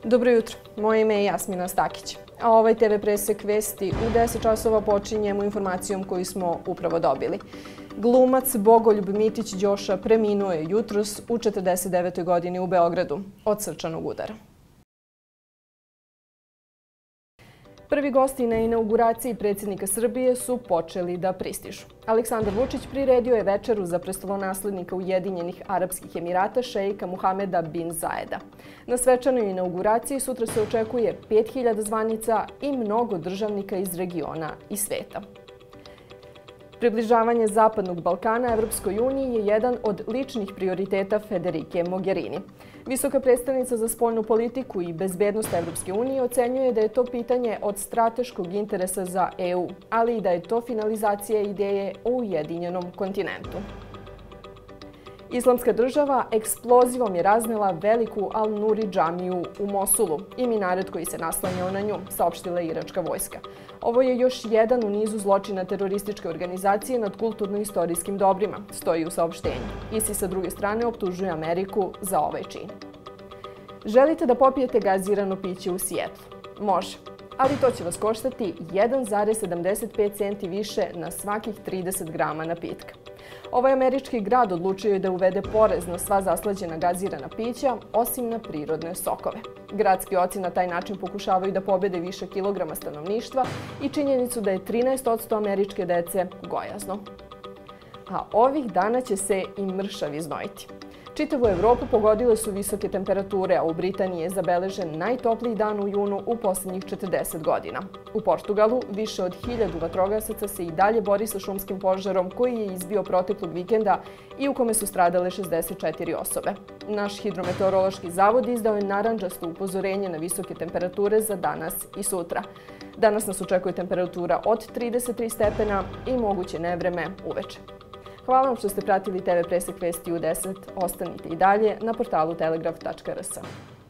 Dobro jutro, moje ime je Jasmina Stakić, a ovaj TV presek vesti u 10 časova počinjemo informacijom koju smo upravo dobili. Glumac Bogoljub Mitić Đoša preminuo je jutros u 49. godini u Beogradu od srčanog udara. Prvi gosti na inauguraciji predsjednika Srbije su počeli da pristižu. Aleksandar Vučić priredio je večeru za prestolonaslednika Ujedinjenih Arapskih Emirata šeika Muhameda bin Zajeda. Na svečanoj inauguraciji sutra se očekuje 5000 zvanica i mnogo državnika iz regiona i sveta. Približavanje Zapadnog Balkana Evropskoj uniji je jedan od ličnih prioriteta Federike Mogherini. Visoka predstavnica za spoljnu politiku i bezbednost Evropske unije ocenjuje da je to pitanje od strateškog interesa za EU, ali i da je to finalizacija ideje o ujedinjenom kontinentu. Islamska država eksplozivom je raznela veliku Al-Nuri džamiju u Mosulu i minaret koji se naslanjao na nju, saopštila je iračka vojska. Ovo je još jedan u nizu zločina terorističke organizacije nad kulturno-istorijskim dobrima, stoji u saopštenju. ISIS sa druge strane optužuje Ameriku za ovaj čin. Želite da popijete gazirano piće u Sijetlu? Može, ali to će vas koštati 1,75 centi više na svakih 30 grama napitka. Ovaj američki grad odlučio je da uvede porez na sva zaslađena gazirana pića, osim na prirodne sokove. Gradski oci na taj način pokušavaju da pobede više kilograma stanovništva i činjenicu da je 13% američke dece gojazno. A ovih dana će se i mršavi znojiti. Čitavu Evropu pogodile su visoke temperature, a u Britaniji je zabeležen najtopliji dan u junu u posljednjih 40 godina. U Portugalu više od 1000 vatrogasaca se i dalje bori sa šumskim požarom koji je izbio proteklog vikenda i u kome su stradale 64 osobe. Naš hidrometeorološki zavod izdao je narandžasto upozorenje na visoke temperature za danas i sutra. Danas nas očekuje temperatura od 33 stepena i moguće nevreme uveče. Hvala vam što ste pratili TV presek vesti u 10. Ostanite i dalje na portalu telegraf.rs.